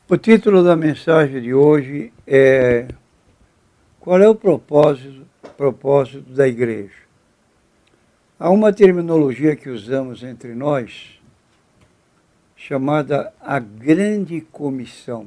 O título da mensagem de hoje é Qual é o propósito da igreja? Há uma terminologia que usamos entre nós chamada a Grande Comissão.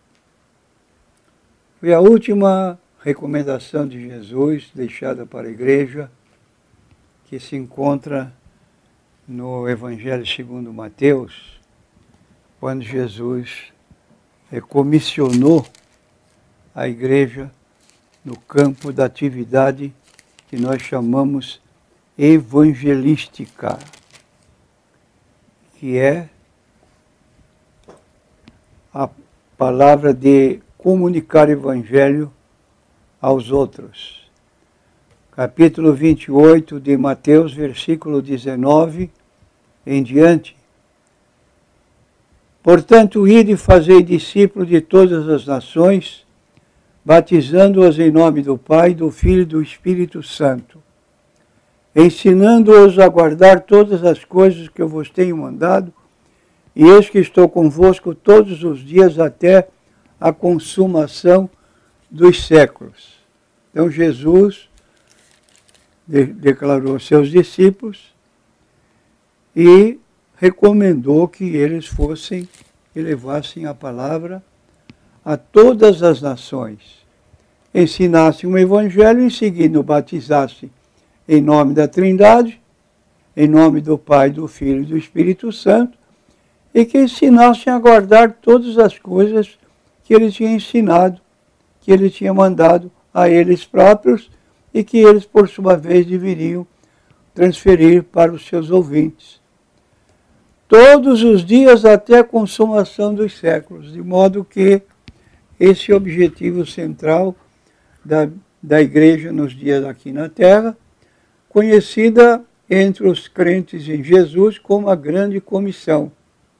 Foi a última recomendação de Jesus deixada para a igreja, que se encontra no Evangelho segundo Mateus, quando Jesus comissionou a igreja no campo da atividade que nós chamamos evangelística, que é a palavra de comunicar o evangelho aos outros. Capítulo 28 de Mateus, versículo 19 em diante. Portanto, ide e fazei discípulos de todas as nações, batizando-os em nome do Pai, do Filho e do Espírito Santo, ensinando-os a guardar todas as coisas que eu vos tenho mandado, e eis que estou convosco todos os dias até a consumação dos séculos. Então Jesus declarou aos seus discípulos e recomendou que eles fossem e levassem a palavra a todas as nações, ensinassem o evangelho, em seguida batizassem em nome da Trindade, em nome do Pai, do Filho e do Espírito Santo, e que ensinassem a guardar todas as coisas que ele tinha ensinado, que ele tinha mandado a eles próprios e que eles, por sua vez, deveriam transferir para os seus ouvintes. Todos os dias até a consumação dos séculos, de modo que esse objetivo central da igreja nos dias aqui na Terra, conhecida entre os crentes em Jesus como a Grande Comissão.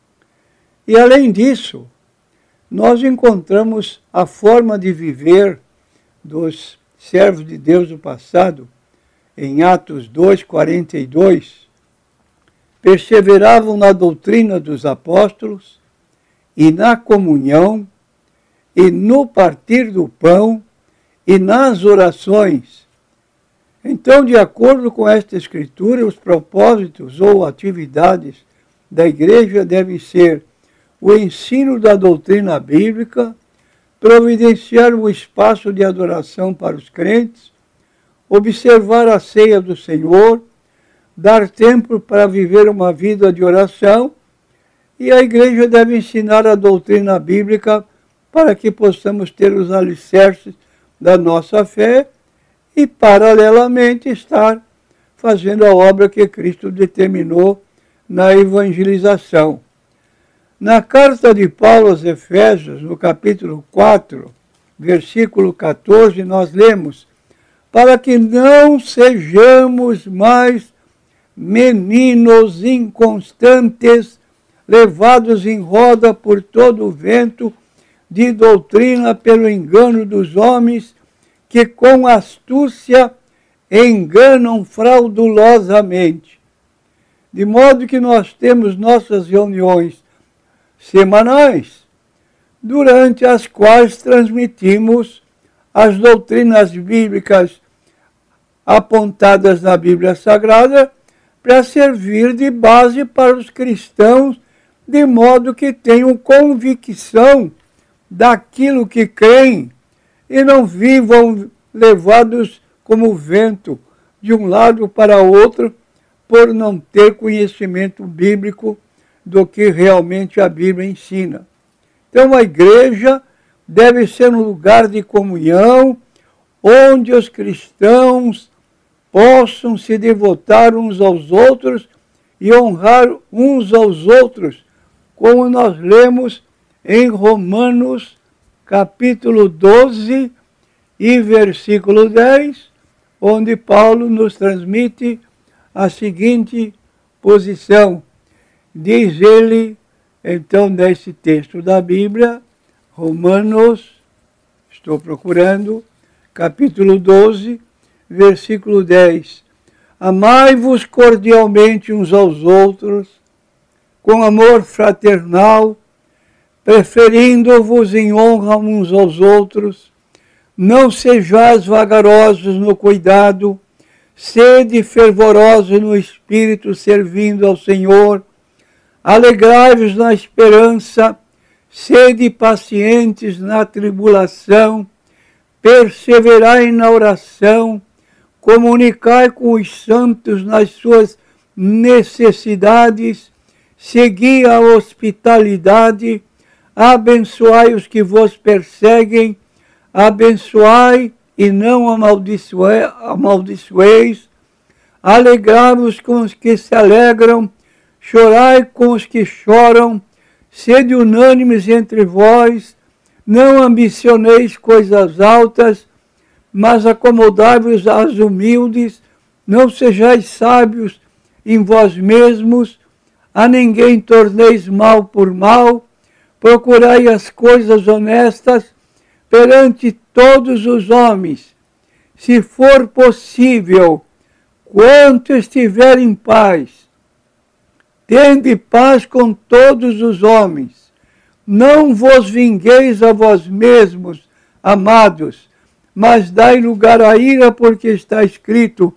E além disso, nós encontramos a forma de viver dos servos de Deus do passado, em Atos 2:42, perseveravam na doutrina dos apóstolos e na comunhão e no partir do pão e nas orações. Então, de acordo com esta escritura, os propósitos ou atividades da igreja devem ser o ensino da doutrina bíblica, providenciar um espaço de adoração para os crentes, observar a ceia do Senhor, dar tempo para viver uma vida de oração, e a igreja deve ensinar a doutrina bíblica para que possamos ter os alicerces da nossa fé e, paralelamente, estar fazendo a obra que Cristo determinou na evangelização. Na carta de Paulo aos Efésios, no capítulo 4, versículo 14, nós lemos: para que não sejamos mais meninos inconstantes, levados em roda por todo o vento de doutrina pelo engano dos homens, que com astúcia enganam fraudulosamente. De modo que nós temos nossas reuniões semanais, durante as quais transmitimos as doutrinas bíblicas apontadas na Bíblia Sagrada, para servir de base para os cristãos, de modo que tenham convicção daquilo que creem e não vivam levados como vento de um lado para outro, por não ter conhecimento bíblico do que realmente a Bíblia ensina. Então a igreja deve ser um lugar de comunhão, onde os cristãos possam se devotar uns aos outros e honrar uns aos outros, como nós lemos em Romanos, capítulo 12 e versículo 10, onde Paulo nos transmite a seguinte posição. Diz ele, então, nesse texto da Bíblia, Romanos, estou procurando, capítulo 12, versículo 10. Amai-vos cordialmente uns aos outros, com amor fraternal, preferindo-vos em honra uns aos outros. Não sejais vagarosos no cuidado, sede fervorosos no espírito, servindo ao Senhor. Alegrai-vos na esperança, sede pacientes na tribulação, perseverai na oração, comunicai com os santos nas suas necessidades, segui a hospitalidade, abençoai os que vos perseguem, abençoai e não amaldiçoeis, alegrai-vos com os que se alegram, chorai com os que choram, sede unânimes entre vós, não ambicioneis coisas altas, mas acomodai-vos às humildes, não sejais sábios em vós mesmos, a ninguém torneis mal por mal, procurai as coisas honestas perante todos os homens, se for possível, quanto estiver em paz. Tende paz com todos os homens. Não vos vingueis a vós mesmos, amados, mas dai lugar à ira, porque está escrito: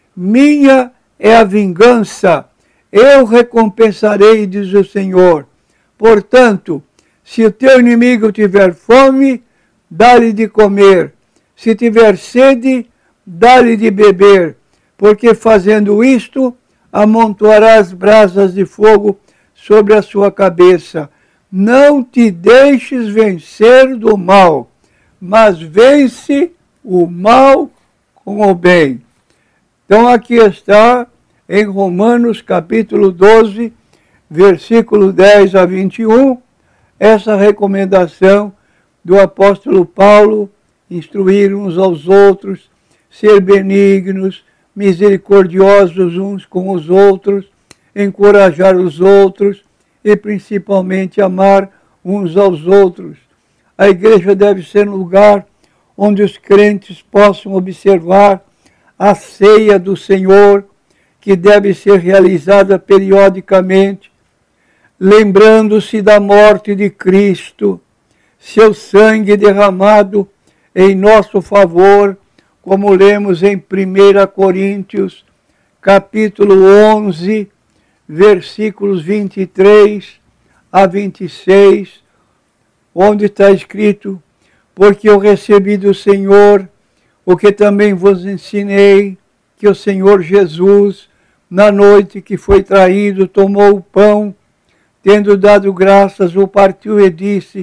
minha é a vingança, eu recompensarei, diz o Senhor. Portanto, se o teu inimigo tiver fome, dá-lhe de comer. Se tiver sede, dá-lhe de beber, porque fazendo isto, amontoarás brasas de fogo sobre a sua cabeça. Não te deixes vencer do mal, mas vence o mal com o bem. Então aqui está em Romanos capítulo 12, versículo 10 a 21, essa recomendação do apóstolo Paulo, instruir uns aos outros, ser benignos, misericordiosos uns com os outros, encorajar os outros e principalmente amar uns aos outros. A igreja deve ser um lugar onde os crentes possam observar a ceia do Senhor, que deve ser realizada periodicamente, lembrando-se da morte de Cristo, seu sangue derramado em nosso favor, como lemos em 1 Coríntios, capítulo 11, versículos 23 a 26, onde está escrito: porque eu recebi do Senhor o que também vos ensinei, que o Senhor Jesus, na noite que foi traído, tomou o pão, tendo dado graças, o partiu e disse: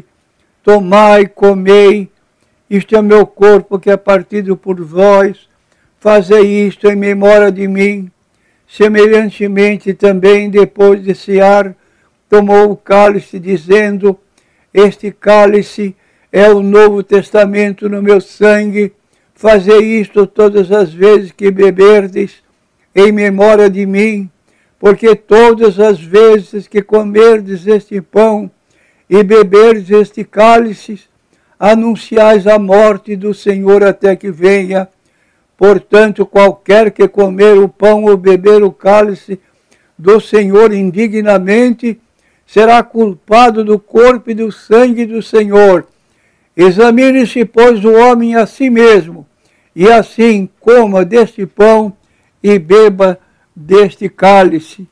tomai, comei, isto é meu corpo que é partido por vós, fazei isto em memória de mim. Semelhantemente também, depois de cear, tomou o cálice, dizendo: este cálice é o Novo Testamento no meu sangue, fazei isto todas as vezes que beberdes, em memória de mim, porque todas as vezes que comerdes este pão e beberdes este cálice, anunciais a morte do Senhor até que venha. Portanto, qualquer que comer o pão ou beber o cálice do Senhor indignamente, será culpado do corpo e do sangue do Senhor. Examine-se, pois, o homem a si mesmo, e assim coma deste pão e beba deste cálice.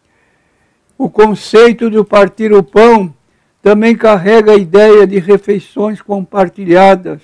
O conceito de partir o pão também carrega a ideia de refeições compartilhadas.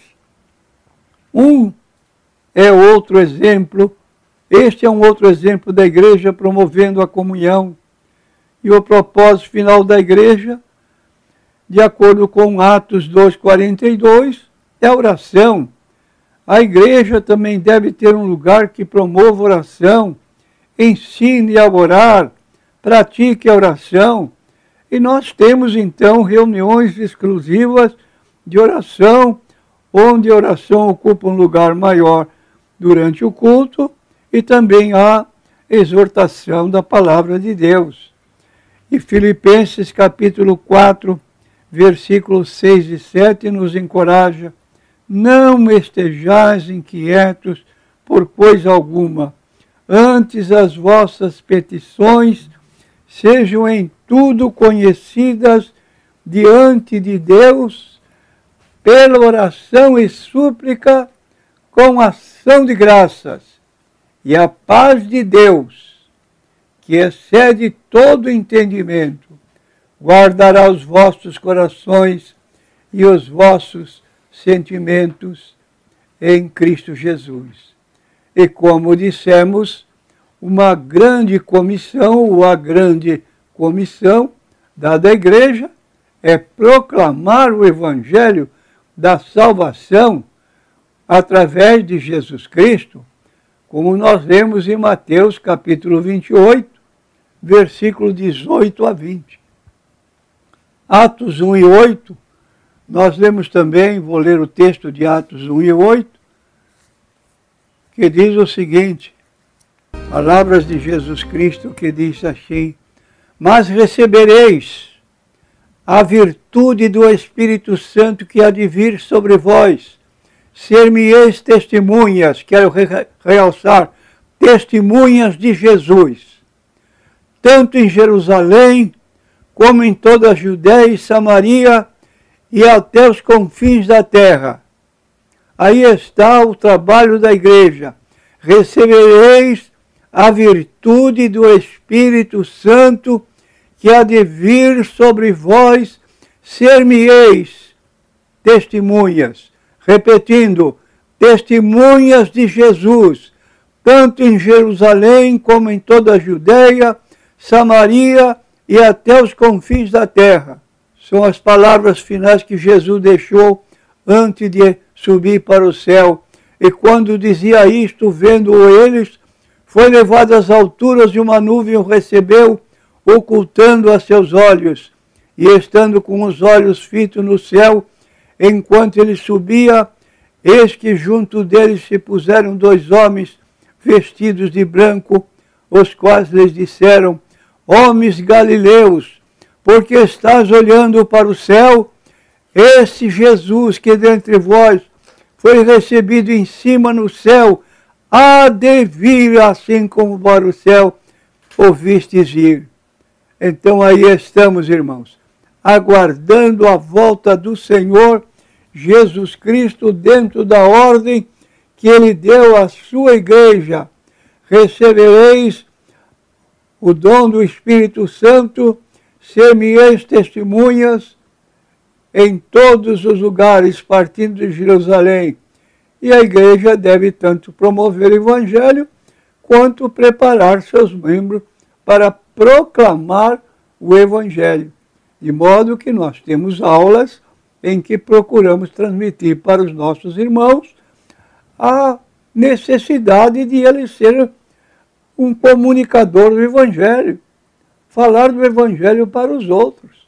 Este é um outro exemplo da igreja promovendo a comunhão. E o propósito final da igreja, de acordo com Atos 2,42, é a oração. A igreja também deve ter um lugar que promova oração, ensine a orar, pratique a oração. E nós temos então reuniões exclusivas de oração, onde a oração ocupa um lugar maior durante o culto, e também a exortação da palavra de Deus. E Filipenses capítulo 4, versículos 6 e 7 nos encoraja: não estejais inquietos por coisa alguma, antes as vossas petições sejam em tudo conhecidas diante de Deus, pela oração e súplica, com ação de graças. E a paz de Deus, que excede todo entendimento, guardará os vossos corações e os vossos sentimentos em Cristo Jesus. E como dissemos, uma grande comissão, ou a grande comissão dada à igreja, é proclamar o Evangelho da salvação através de Jesus Cristo, como nós lemos em Mateus capítulo 28, versículo 18 a 20. Atos 1 e 8, nós lemos também, vou ler o texto de Atos 1 e 8, que diz o seguinte, palavras de Jesus Cristo que diz assim, mas recebereis a virtude do Espírito Santo que há de vir sobre vós, ser-me-eis testemunhas, quero realçar, testemunhas de Jesus, tanto em Jerusalém, como em toda a Judéia e Samaria, e até os confins da terra. Aí está o trabalho da igreja. Recebereis a virtude do Espírito Santo, que há de vir sobre vós, ser-me-eis testemunhas. Repetindo, testemunhas de Jesus, tanto em Jerusalém como em toda a Judéia, Samaria e até os confins da terra. São as palavras finais que Jesus deixou antes de subir para o céu. E quando dizia isto, vendo-o eles, foi levado às alturas e uma nuvem o recebeu, ocultando a seus olhos. E estando com os olhos fitos no céu, enquanto ele subia, eis que junto deles se puseram dois homens vestidos de branco, os quais lhes disseram, homens galileus, porque estás olhando para o céu? Esse Jesus que dentre vós foi recebido em cima no céu, há de vir assim como para o céu ouvistes ir. Então aí estamos, irmãos, aguardando a volta do Senhor Jesus Cristo dentro da ordem que Ele deu à sua igreja. Recebereis o dom do Espírito Santo, ser-me-eis testemunhas em todos os lugares, partindo de Jerusalém. E a igreja deve tanto promover o Evangelho, quanto preparar seus membros para proclamar o Evangelho. De modo que nós temos aulas em que procuramos transmitir para os nossos irmãos a necessidade de ele ser um comunicador do Evangelho, falar do Evangelho para os outros.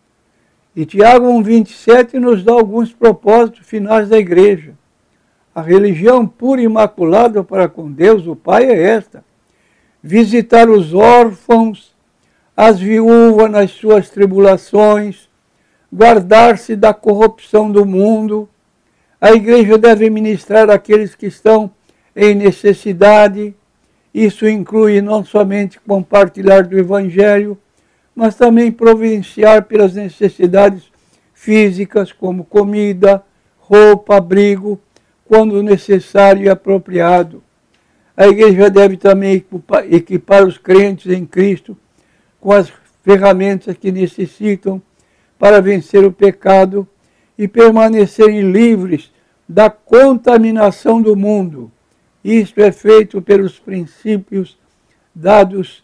E Tiago 1,27 nos dá alguns propósitos finais da igreja. A religião pura e imaculada para com Deus, o Pai, é esta: visitar os órfãos, as viúvas nas suas tribulações, guardar-se da corrupção do mundo. A igreja deve ministrar àqueles que estão em necessidade. Isso inclui não somente compartilhar do Evangelho, mas também providenciar pelas necessidades físicas, como comida, roupa, abrigo, quando necessário e apropriado. A igreja deve também equipar os crentes em Cristo com as ferramentas que necessitam para vencer o pecado e permanecerem livres da contaminação do mundo. Isto é feito pelos princípios dados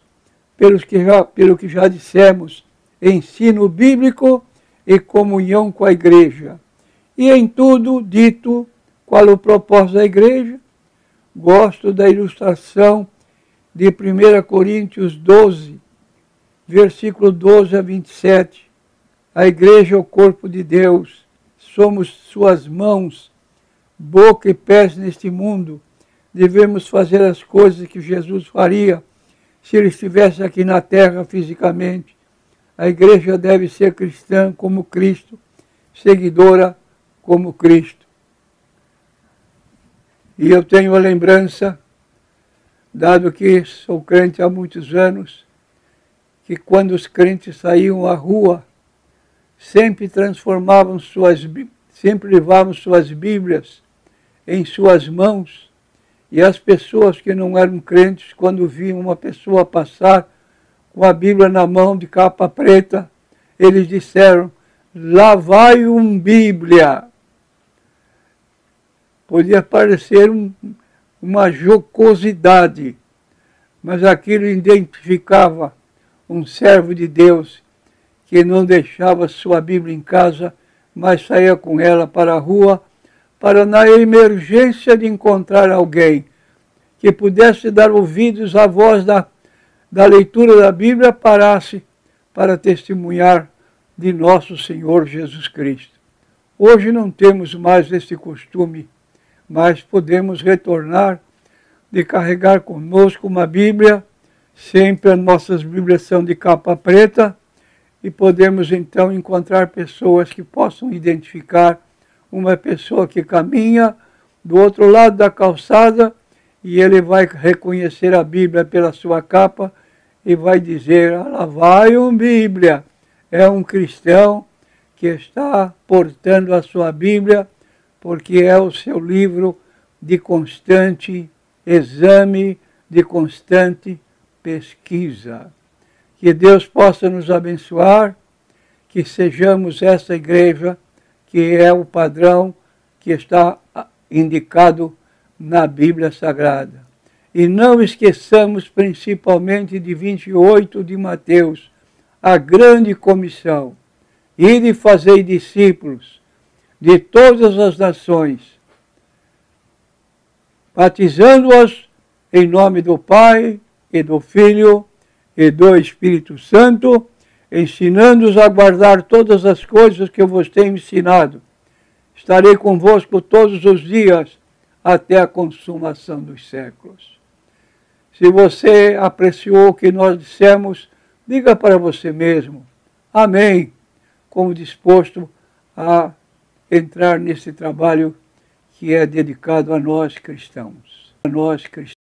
pelo que já dissemos, ensino bíblico e comunhão com a igreja. E em tudo dito, qual o propósito da igreja? Gosto da ilustração de 1 Coríntios 12, versículo 12 a 27. A igreja é o corpo de Deus, somos suas mãos, boca e pés neste mundo. Devemos fazer as coisas que Jesus faria se ele estivesse aqui na terra fisicamente. A igreja deve ser cristã como Cristo, seguidora como Cristo. E eu tenho a lembrança, dado que sou crente há muitos anos, que quando os crentes saíam à rua, sempre sempre levavam suas Bíblias em suas mãos, e as pessoas que não eram crentes, quando viam uma pessoa passar com a Bíblia na mão, de capa preta, eles disseram: lá vai um Bíblia. Podia parecer uma jocosidade, mas aquilo identificava um servo de Deus que não deixava sua Bíblia em casa, mas saía com ela para a rua, para, na emergência de encontrar alguém que pudesse dar ouvidos à voz da leitura da Bíblia, parasse para testemunhar de nosso Senhor Jesus Cristo. Hoje não temos mais esse costume, mas podemos retornar de carregar conosco uma Bíblia. Sempre as nossas Bíblias são de capa preta, e podemos então encontrar pessoas que possam identificar uma pessoa que caminha do outro lado da calçada, e ele vai reconhecer a Bíblia pela sua capa e vai dizer: lá vai um Bíblia. É um cristão que está portando a sua Bíblia, porque é o seu livro de constante exame, de constante pesquisa. Que Deus possa nos abençoar, que sejamos essa igreja que é o padrão que está indicado na Bíblia Sagrada. E não esqueçamos principalmente de 28 de Mateus, a grande comissão: ide fazer discípulos de todas as nações, batizando-os em nome do Pai e do Filho e do Espírito Santo, ensinando-os a guardar todas as coisas que eu vos tenho ensinado. Estarei convosco todos os dias, até a consumação dos séculos. Se você apreciou o que nós dissemos, diga para você mesmo: amém, como disposto a entrar nesse trabalho que é dedicado a nós cristãos. A nós cristãos.